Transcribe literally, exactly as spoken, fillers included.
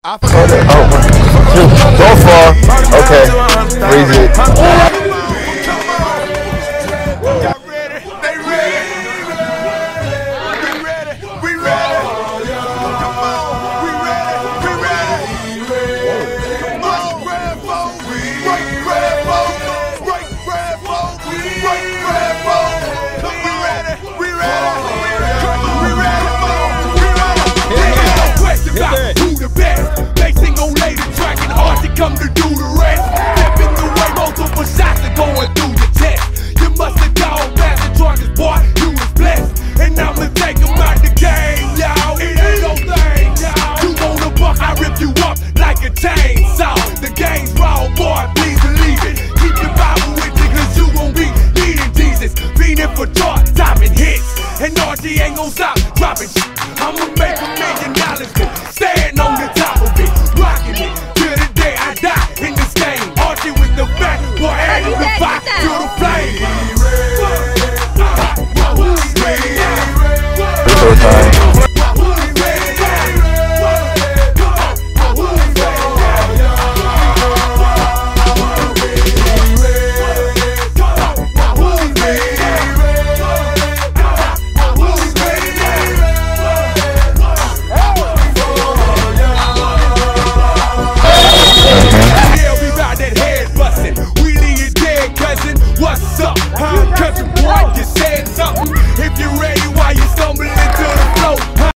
Oh, two. So far. Okay. Freeze it. Come to do the rest. Step in the way, multiple shots are going through your chest. You must have gone past the charges, boy. You was blessed, and I'ma take them out the game, y'all. It ain't no thing, y'all. You wanna buck, I rip you up like a chainsaw. The game's raw, boy. Please believe it. Keep your Bible with you, cause you gon' be leading Jesus. Beating for chart, topping hits, and R T ain't gon' stop dropping shit. I'ma make a million dollars, stand on the top of it, rocking it. In this game, Archie with the back, boy, adding the fire to the flame. Time.